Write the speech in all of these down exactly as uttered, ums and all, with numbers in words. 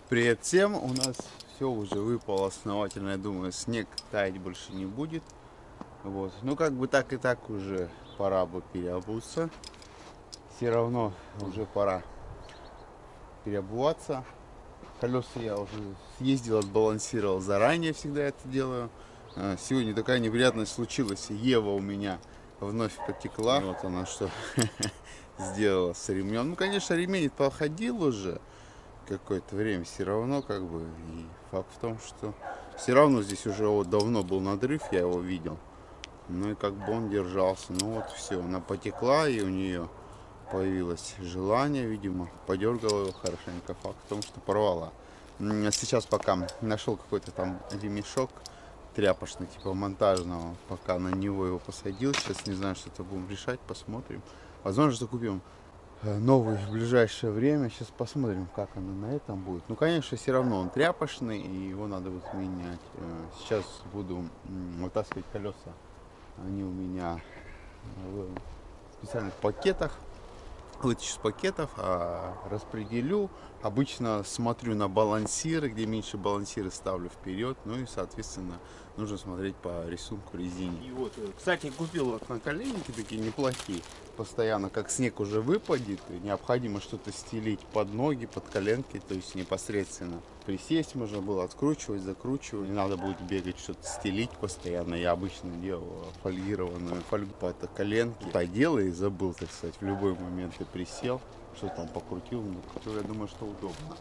Привет всем! У нас все уже выпало основательно. Я думаю, снег таять больше не будет. Вот. Ну как бы так и так уже пора бы переобуться. Все равно уже пора переобуваться. Колеса я уже съездил, отбалансировал заранее, всегда это делаю. Сегодня такая неприятность случилась. Ева у меня вновь потекла. Вот она что сделала с ремнем. Ну, конечно, ремень походил уже какое-то время, все равно как бы. И факт в том, что все равно здесь уже вот давно был надрыв, я его видел. Ну и как бы он держался. Ну вот все, она потекла, и у нее появилось желание, видимо, подергала его хорошенько. Факт в том, что порвала. Сейчас пока нашел какой-то там ремешок тряпочный, типа монтажного, пока на него его посадил. Сейчас не знаю, что-то будем решать, посмотрим. Возможно, что купим новый в ближайшее время. Сейчас посмотрим, как оно на этом будет. Ну, конечно, все равно он тряпочный, и его надо будет менять. Сейчас буду вытаскивать колеса. Они у меня в специальных пакетах. Вытащу из пакетов, а распределю. Обычно смотрю на балансиры, где меньше балансиры ставлю вперед. Ну и, соответственно, нужно смотреть по рисунку резине. И вот, кстати, купил вот наколенники такие неплохие. Постоянно, как снег уже выпадет, необходимо что-то стелить под ноги, под коленки, то есть непосредственно присесть можно было, откручивать, закручивать. Не надо будет бегать, что-то стелить постоянно. Я обычно делал фольгированную фольгу под коленки. Поделал и забыл, так сказать, в любой момент ты присел, что там покрутил. Ну, я думаю, что удобно.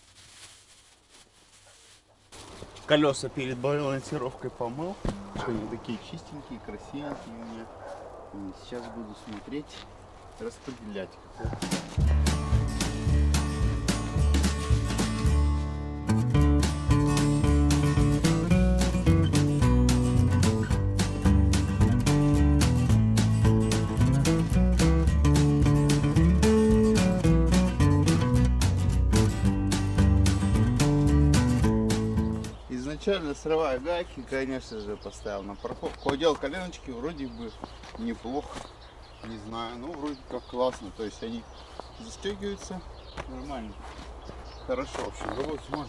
Колеса перед балансировкой помыл, что они такие чистенькие, красивенькие у меня. И сейчас буду смотреть, распределять. Изначально срываю гайки, конечно же, поставил на парковку. Одел коленочки, вроде бы неплохо, не знаю, ну вроде как классно, то есть они застегиваются нормально, хорошо, в общем, работать можно.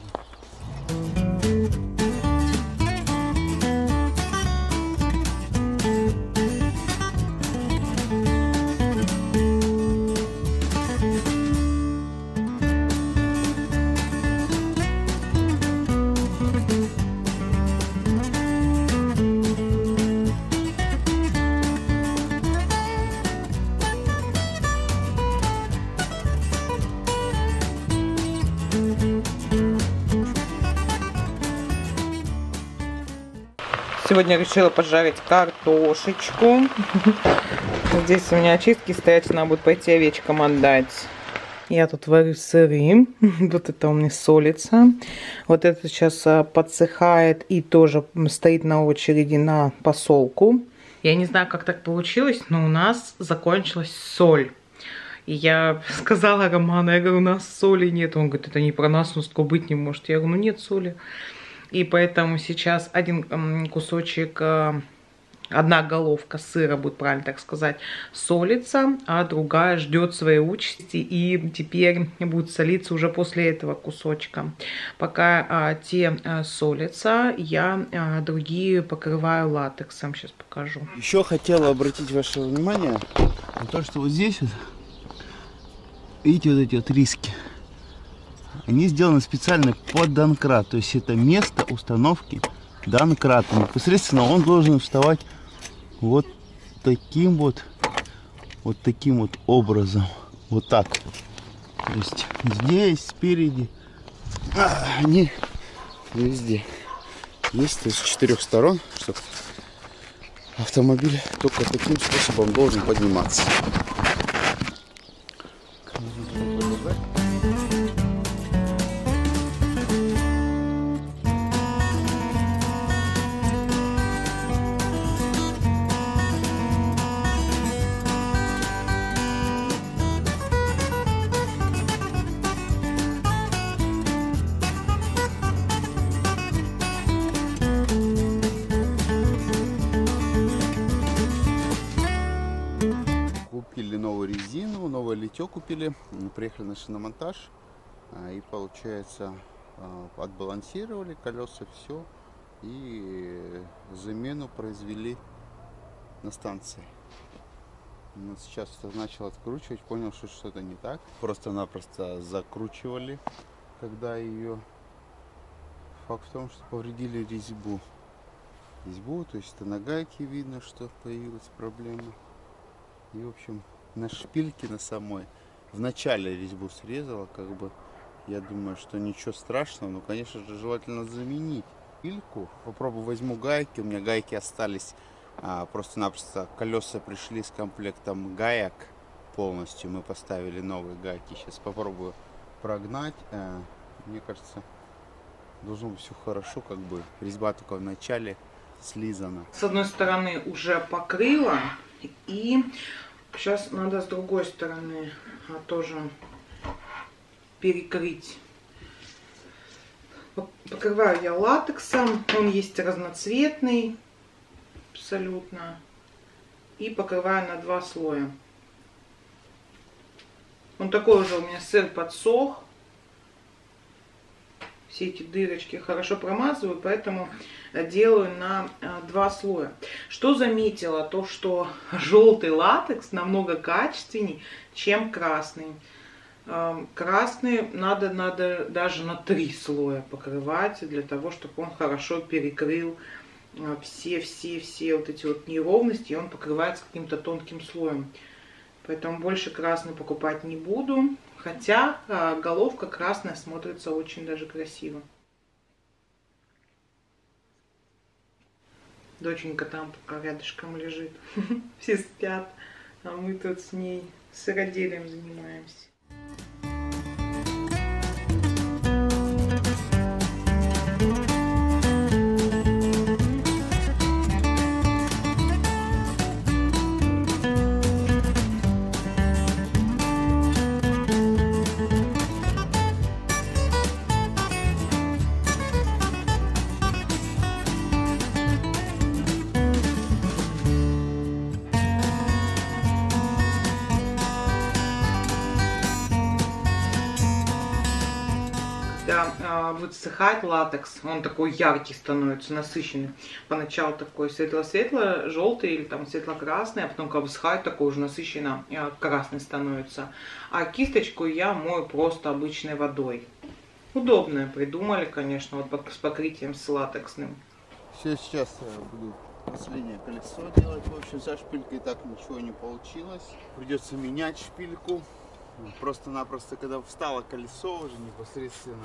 Сегодня решила пожарить картошечку. Здесь у меня очистки стоят, надо будет пойти овечкам отдать. Я тут варю сыры. Вот это у меня солится. Вот это сейчас подсыхает и тоже стоит на очереди на посолку. Я не знаю, как так получилось, но у нас закончилась соль. И я сказала Роману, я говорю, у нас соли нет. Он говорит, это не про нас, у нас такого быть не может. Я говорю, ну нет соли. И поэтому сейчас один кусочек, одна головка сыра, будет правильно так сказать, солится, а другая ждет своей участи и теперь будет солиться уже после этого кусочка. Пока а, те а, солятся, я а, другие покрываю латексом. Сейчас покажу. Еще хотела обратить ваше внимание на то, что вот здесь вот, видите, вот эти вот риски. Они сделаны специально под донкрат, то есть это место установки донкрата. Непосредственно он должен вставать вот таким вот, вот таким вот образом, вот так. То есть здесь, спереди, а, они везде есть, то есть с четырех сторон, чтобы автомобиль только таким способом должен подниматься. Новую резину, новое литье купили, приехали на шиномонтаж, и получается отбалансировали колеса, все. И замену произвели на станции. Но сейчас начал откручивать, понял, что что-то не так. Просто-напросто закручивали, когда ее. Факт в том, что повредили резьбу. Резьбу, то есть на гайке видно, что появилась проблема. И, в общем, на шпильке на самой в начале резьбу срезала, как бы. Я думаю, что ничего страшного, но, конечно же, желательно заменить шпильку. Попробую, возьму гайки, у меня гайки остались. А, просто-напросто колеса пришли с комплектом гаек полностью. Мы поставили новые гайки. Сейчас попробую прогнать. А, мне кажется, должно быть все хорошо, как бы резьба только в начале слизана. С одной стороны уже покрыла, и сейчас надо с другой стороны тоже перекрыть. Покрываю я латексом, он есть разноцветный абсолютно, и покрываю на два слоя. Он такой уже у меня сыр подсох. Все эти дырочки хорошо промазываю, поэтому делаю на два слоя. Что заметила? То, что желтый латекс намного качественнее, чем красный. Красный надо, надо даже на три слоя покрывать, для того, чтобы он хорошо перекрыл все-все-все вот эти вот неровности, и он покрывается каким-то тонким слоем. Поэтому больше красный покупать не буду. Хотя а, головка красная смотрится очень даже красиво. Доченька там пока рядышком лежит. Все спят, а мы тут с ней сыроделием занимаемся. Когда будет сыхать латекс, он такой яркий становится, насыщенный. Поначалу такой светло-светло-желтый или там светло-красный, а потом, как высыхает, такой уже насыщенно красный становится. А кисточку я мою просто обычной водой. Удобно придумали, конечно, вот с покрытием с латексным. Все, сейчас я буду последнее колесо делать. В общем, со шпилькой так ничего не получилось. Придется менять шпильку. Просто-напросто, когда встало колесо уже непосредственно,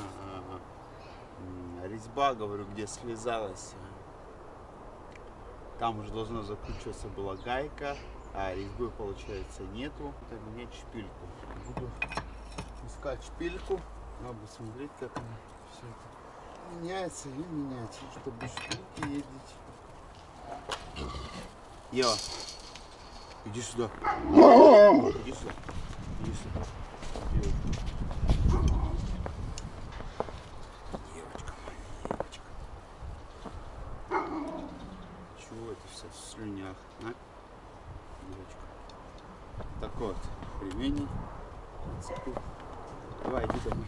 резьба, говорю, где слезалась, там уже должна закручиваться была гайка, а резьбы, получается, нету. Это менять шпильку. Буду искать шпильку, надо смотреть, как она все это меняется и менять, чтобы шпильки ездить. Ева, иди сюда. Иди сюда. Иди сюда. Девочка моя, девочка. Чего это все в слюнях, а? Девочка. Такой вот ремень. Давай, иди домой.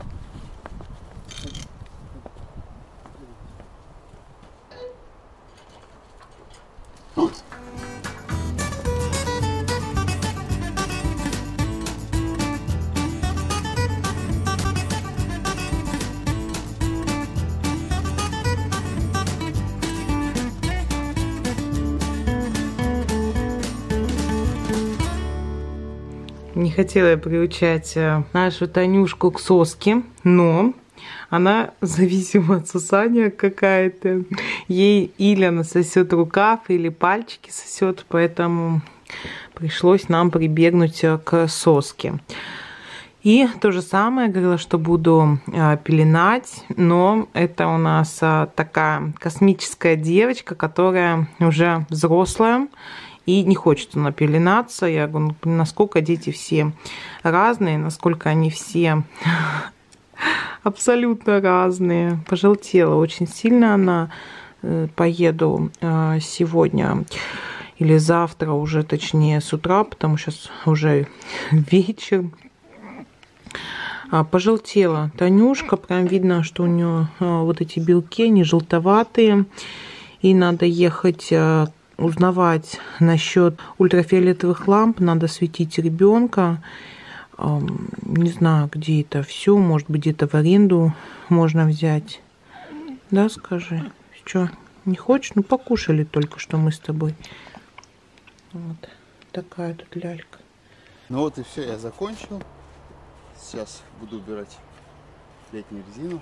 Не хотела я приучать нашу Танюшку к соске, но она зависима от сосания какая-то. Ей или она сосет рукав, или пальчики сосет, поэтому пришлось нам прибегнуть к соске. И то же самое, говорила, что буду пеленать, но это у нас такая космическая девочка, которая уже взрослая. И не хочет она пеленаться. Я говорю, ну, насколько дети все разные, насколько они все абсолютно разные. Пожелтела очень сильно она. Поеду сегодня или завтра уже, точнее, с утра, потому что сейчас уже вечер. А, пожелтела Танюшка, прям видно, что у нее а, вот эти белки, они желтоватые. И надо ехать а, узнавать насчет ультрафиолетовых ламп, надо светить ребенка. А, не знаю, где это все, может быть, где-то в аренду можно взять. Да, скажи, что, не хочешь? Ну, покушали только что мы с тобой. Вот такая тут лялька. Ну вот и все, я закончил. Сейчас буду убирать летнюю резину.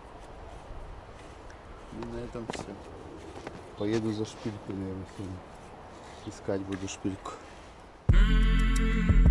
И на этом все. Поеду за шпилькой, наверное, сегодня. Искать буду шпильку.